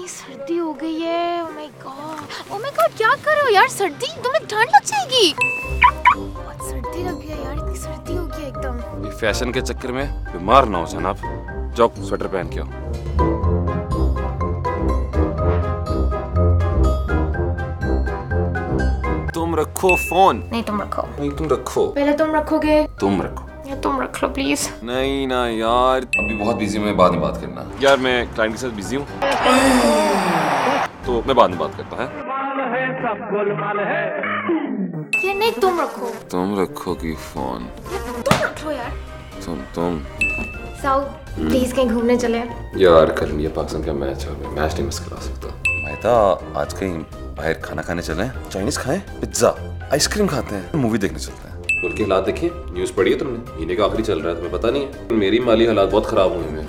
इतनी सर्दी हो गई है। ओह माय गॉड क्या कर रहे हो यार? सर्दी, तुम्हें ठंड लग जाएगी। बहुत सर्दी लग गई है यार, इतनी सर्दी हो गई एकदम। ये फैशन के चक्कर में बीमार ना हो जनाब। जाओ स्वेटर पहन के आओ। तुम रखो फोन। नहीं तुम रखो। नहीं तुम रखो। पहले तुम रखोगे। तुम रखो। या तुम रख लो प्लीज। नहीं ना यार, अभी बहुत बिजी हूँ मैं, बाद में बात करना। यार मैं क्लाइंट के साथ बिजी हूँ तो मैं बाद में बात करता हूँ। ये नहीं तुम रखो। तुम रखोगी फोन। तुम रख लो यार। तुम साउथ प्लीज कहीं घूमने चले। यार कल इंडिया पाकिस्तान का मैच है, मैं मैच नहीं मिस करा सकता। मैं आज कहीं बाहर खाना खाने चले, चाइनीज खाएं, पिज्जा आइसक्रीम खाते हैं, मूवी देखने चलते हैं। मुल्क के हालात देखिए, न्यूज़ पढ़ी है तुमने? महीने का आखिरी चल रहा है, तुम्हें पता नहीं है? मेरी माली हालात बहुत खराब हुए हैं।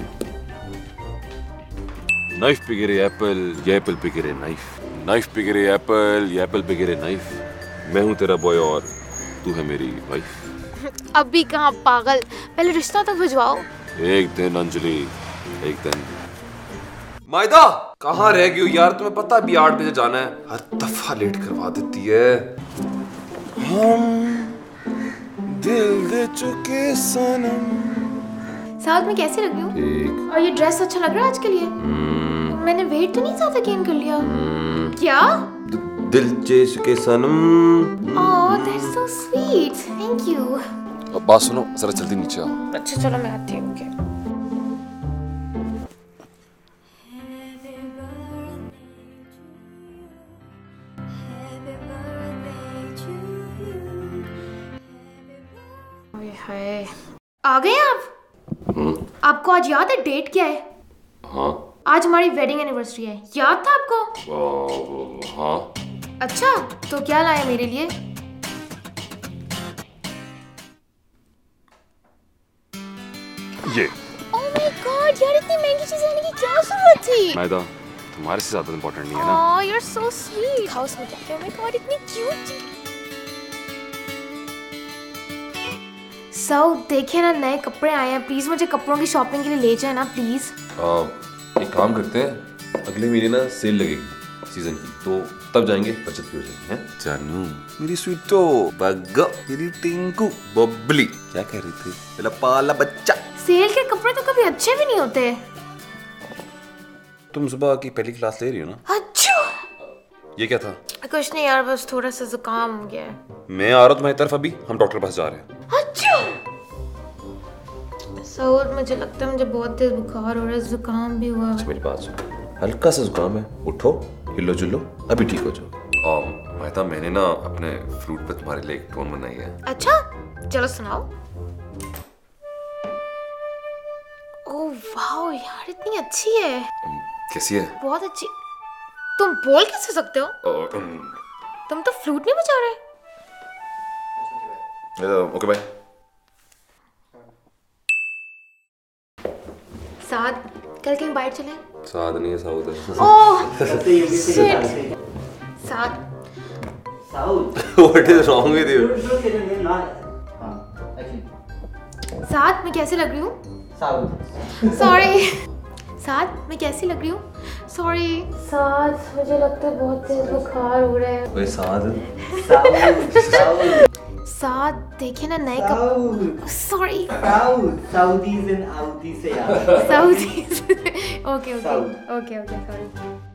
नाइफ पे गिरे एप्पल, ये एप्पल पे गिरे नाइफ। नाइफ पे गिरे एप्पल, ये एप्पल पे गिरे नाइफ। मैं हूँ तेरा बॉय और तू है मेरी वाइफ। अभी कहाँ पागल, पहले रिश्ता तो भिजवाओ। एक दिन अंजलि, एक दिन। मायदा कहाँ रह गई हो यार? तुम्हें पता है अभी 8 बजे जाना है, हर दफा लेट करवा देती है। हम दिल दे चुके सनम। साउथ में कैसी लग रही हूँ? ठीक। और ये ड्रेस अच्छा लग रहा है आज के लिए? मैंने वेट तो नहीं ज्यादा गेन कर लिया? क्या? Dil De Chuke Sanam. Oh that's so sweet, thank you. अब बात सुनो, जरा जल्दी नीचे आओ। अच्छा चलो मैं आती हूँ। ओके। हाय आ गए आप? आपको आज याद है डेट क्या है? हाँ। आज हमारी वेडिंग एनिवर्सरी है, याद था आपको? हाँ। अच्छा तो क्या लाए मेरे लिए? ये। ओह माय गॉड यार, इतनी महंगी चीज लाने की क्या जरूरत थी? मैदा तुम्हारे से ज्यादा इम्पोर्टेंट नहीं है ना? Oh you are so sweet. House में क्या? ओह माय गॉड इतनी क्यूट। सो देखे ना, नए कपड़े आए हैं, प्लीज मुझे कपड़ों की शॉपिंग के लिए ले जाए ना प्लीज। एक काम करते हैं, अगले महीने ना सेल लगेगी सीजन की, तो तब जाएंगे, बचत भी हो जाएगी। हैं जानू मेरी स्वीटो, बग्गा मेरी टिंकू, बबली क्या कह रही थी? मेरा पाला बच्चा। सेल के कपड़े तो कभी अच्छे भी नहीं होते। तुम सुबह की पहली क्लास ले रही हो ना? अच्छा ये क्या था? कुछ नहीं यार, बस थोड़ा सा जुकाम हो गया है। मैं आ रहा हूँ तुम्हारी तरफ, अभी हम डॉक्टर के पास जा रहे हैं। अच्छा सऊद, मुझे लगता है मुझे बहुत तेज बुखार हो रहा है, जुकाम भी हुआ है। मेरी बात सुनो, हल्का सा जुकाम है, उठो हिलो जुलो, अभी ठीक हो जाओ। मेहता मैंने ना अपने फ्लूट पे तुम्हारे लिए एक टोन बनाई है। अच्छा चलो सुनाओ। ओह वाओ यार, इतनी अच्छी है। कैसी है? बहुत अच्छी। तुम बोल कैसे सकते हो? तुम तो फ्लूट नहीं बजा रहे। Okay bye. साथ कल कहीं बाहर चले? साथ नहीं है, साउथ है। Oh shit. साथ What is wrong with you? साथ मैं कैसी लग रही हूँ? सॉरी। साथ मैं कैसी लग रही हूँ? सॉरी। साथ मुझे लगता है बहुत तेज बुखार हो रहा है। कोई साथ साथ देखे ना नए कप। सॉरी। साउदीज एंड आउदी से यार। साउदीज। Okay okay okay okay sorry.